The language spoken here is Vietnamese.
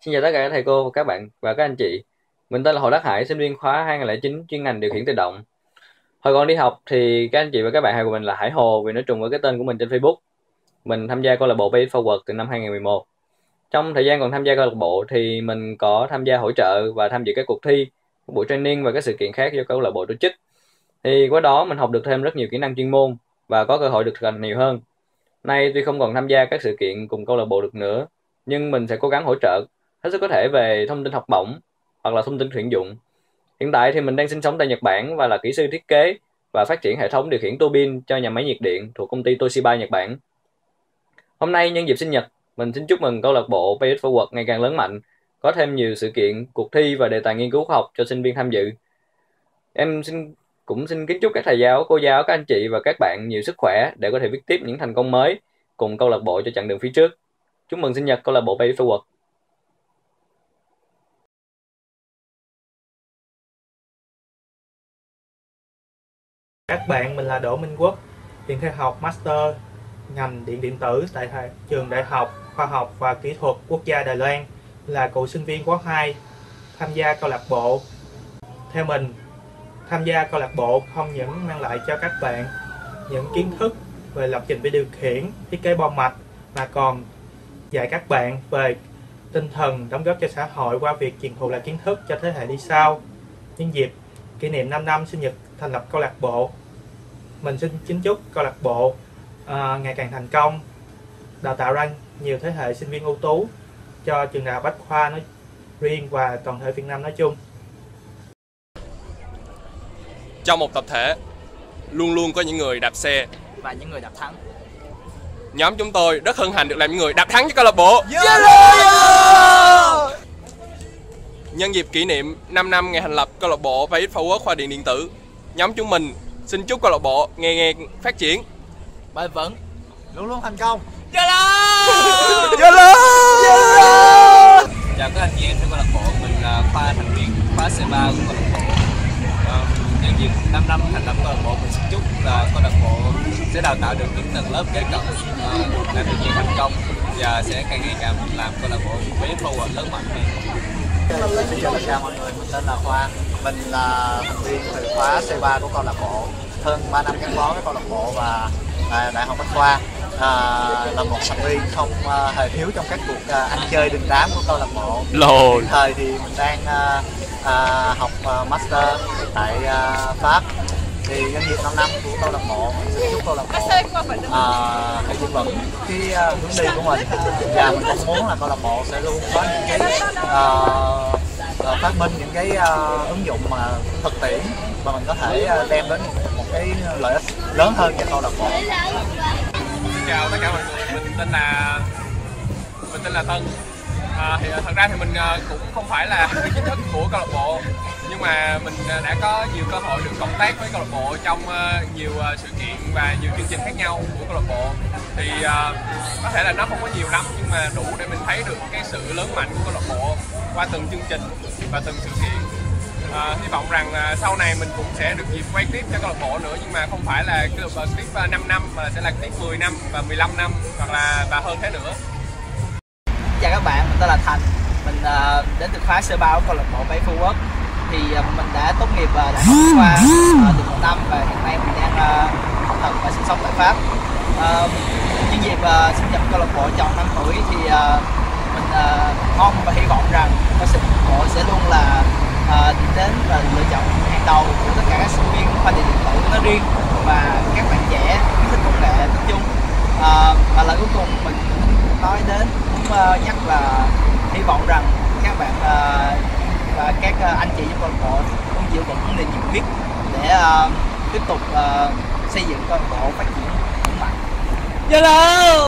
Xin chào tất cả các thầy cô, các bạn và các anh chị. Mình tên là Hồ Đắc Hải, sinh viên khóa 2009 chuyên ngành điều khiển tự động. Hồi còn đi học thì các anh chị và các bạn hay của mình là Hải Hồ vì nó trùng với cái tên của mình trên Facebook. Mình tham gia câu lạc bộ Pay It Forward từ năm 2011. Trong thời gian còn tham gia câu lạc bộ thì mình có tham gia hỗ trợ và tham dự các cuộc thi, các buổi training và các sự kiện khác do câu lạc bộ tổ chức. Thì qua đó mình học được thêm rất nhiều kỹ năng chuyên môn và có cơ hội được thực hành nhiều hơn. Nay tuy không còn tham gia các sự kiện cùng câu lạc bộ được nữa, nhưng mình sẽ cố gắng hỗ trợ hết sức có thể về thông tin học bổng hoặc là thông tin tuyển dụng. Hiện tại thì mình đang sinh sống tại Nhật Bản và là kỹ sư thiết kế và phát triển hệ thống điều khiển tua bin cho nhà máy nhiệt điện thuộc công ty Toshiba Nhật Bản. Hôm nay nhân dịp sinh nhật, mình xin chúc mừng câu lạc bộ Pay It Forward ngày càng lớn mạnh, có thêm nhiều sự kiện, cuộc thi và đề tài nghiên cứu khoa học cho sinh viên tham dự. Em cũng xin kính chúc các thầy giáo, cô giáo, các anh chị và các bạn nhiều sức khỏe để có thể viết tiếp những thành công mới cùng câu lạc bộ cho chặng đường phía trước. Chúc mừng sinh nhật câu lạc bộ Pay It Forward. Các bạn, mình là Đỗ Minh Quốc, hiện theo học Master ngành điện điện tử tại trường Đại học Khoa học và Kỹ thuật Quốc gia Đài Loan, là cựu sinh viên khóa 2 tham gia câu lạc bộ. Theo mình, tham gia câu lạc bộ không những mang lại cho các bạn những kiến thức về lập trình vi điều khiển, thiết kế bo mạch, mà còn dạy các bạn về tinh thần đóng góp cho xã hội qua việc truyền thụ lại kiến thức cho thế hệ đi sau. Nhân dịp kỷ niệm 5 năm sinh nhật thành lập câu lạc bộ, mình xin kính chúc câu lạc bộ ngày càng thành công, đào tạo ra nhiều thế hệ sinh viên ưu tú cho trường đại học Bách Khoa nói riêng và toàn thể Việt Nam nói chung. Trong một tập thể, luôn luôn có những người đạp xe và những người đạp thắng. Nhóm chúng tôi rất hân hạnh được làm những người đạp thắng cho câu lạc bộ. Nhân dịp kỷ niệm 5 năm ngày thành lập câu lạc bộ Pay It Forward khoa điện điện tử, nhóm chúng mình xin chúc câu lạc bộ ngày ngày phát triển, bền vững, luôn luôn thành công. Chào các anh chị em trong câu lạc bộ, mình là khoa thành viên khóa C3 của câu lạc bộ. Nhân dịp 5 năm thành lập câu lạc bộ, mình xin chúc là câu lạc bộ sẽ đào tạo được những tầng lớp kế cận làm được nhiều thành công và sẽ càng ngày càng làm câu lạc bộ Pay It Forward lớn mạnh hơn. Xin chào tất cả mọi người, mình tên là Khoa, mình là thành viên từ khóa C3 của câu lạc bộ, hơn 3 năm gắn bó với câu lạc bộ và Đại học Bách Khoa. Là một thành viên không hề thiếu trong các cuộc ăn chơi đình đám của câu lạc bộ. Hiện thời thì mình đang học master tại Pháp. Thì nhân dịp 5 năm của câu lạc bộ, mình xin chúc câu lạc bộ hãy giữ vững cái hướng đi của mình, và mình mong muốn là câu lạc bộ sẽ luôn có những cái phát minh những cái ứng dụng mà thực tiễn mà mình có thể đem đến một cái lợi ích lớn hơn cho câu lạc bộ. Xin chào tất cả mọi người, mình tên là Tân. Thì thật ra thì mình cũng không phải là thành viên chính thức của câu lạc bộ, nhưng mà mình đã có nhiều cơ hội được cộng tác với câu lạc bộ trong nhiều sự kiện và nhiều chương trình khác nhau của câu lạc bộ. Thì có thể là nó không có nhiều lắm, nhưng mà đủ để mình thấy được cái sự lớn mạnh của câu lạc bộ qua từng chương trình và từng sự kiện. Hy vọng rằng sau này mình cũng sẽ được dịp quay clip cho câu lạc bộ nữa, nhưng mà không phải là clip 5 năm mà sẽ là clip 10 năm và 15 năm hoặc là và hơn thế nữa. Chào các bạn, mình tên là Thành, mình đến từ khóa C3 của câu lạc bộ Pay It Forward. Thì mình đã tốt nghiệp Đại học Bách Khoa được 1 năm và hiện nay mình đang học tập và sinh sống tại Pháp. Nhân dịp sinh nhật câu lạc bộ tròn 5 tuổi thì mình mong và hy vọng rằng câu lạc bộ sẽ luôn là điểm đến và lựa chọn hàng đầu của tất cả các sinh viên khoa điện điện tử nói riêng và các bạn trẻ yêu thích công nghệ nói chung. Và lời cuối cùng mình nói đến muốn nhắc là hy vọng rằng các bạn và các anh chị trong câu lạc bộ cũng giữ vững niềm nhiệt huyết để tiếp tục xây dựng câu lạc bộ phát triển vững mạnh.